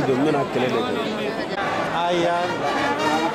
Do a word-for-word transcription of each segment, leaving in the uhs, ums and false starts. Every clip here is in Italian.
studio non ha che le legge. Aia.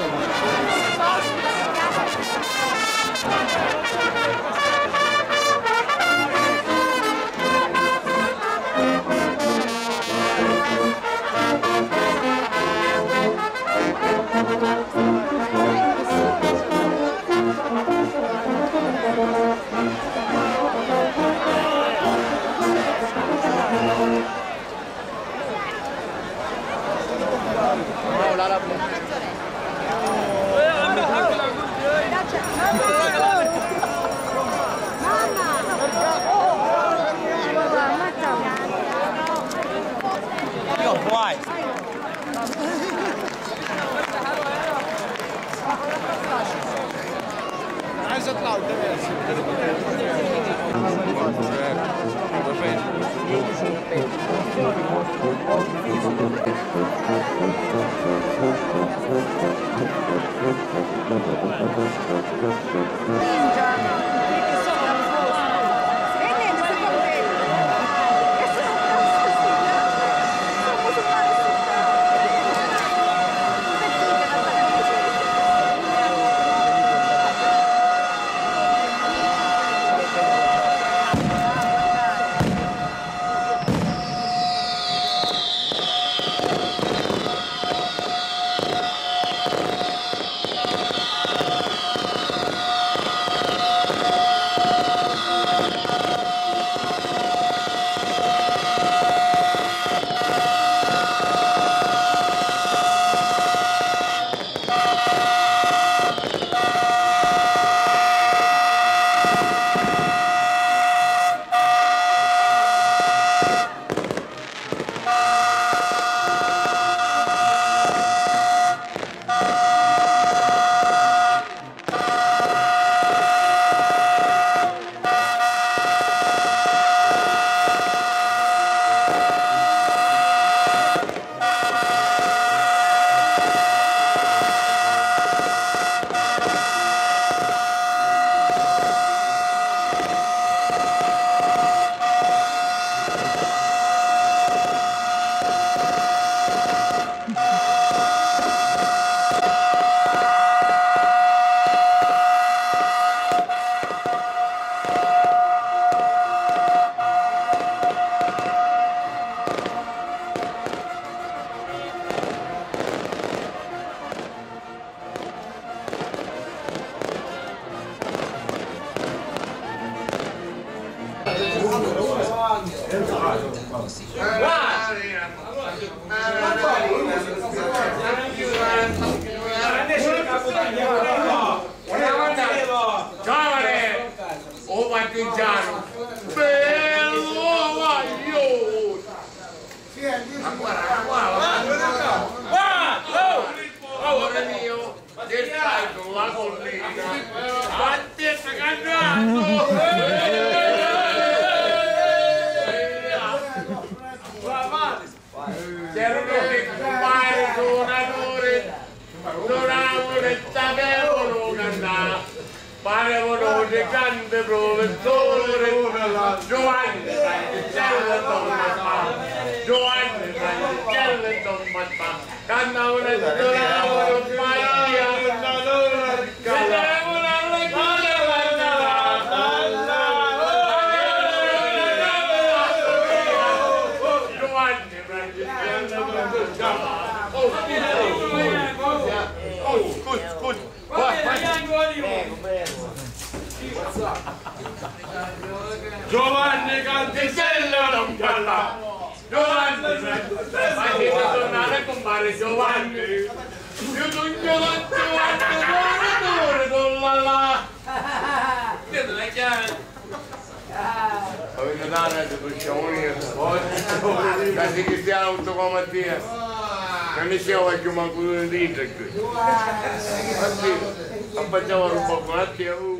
Giovanni Cantisella non calla! Giovanni! Ma devi tornare a compare Giovanni! Io non Giovanni! Giovanni! Con la la! Io te la chiamo! Avete dato il sciamone? Casi cristiano tutto come Mattia! Non ne siamo più manco di dito qui! Ma sì! Facciamo un po' con Mattia!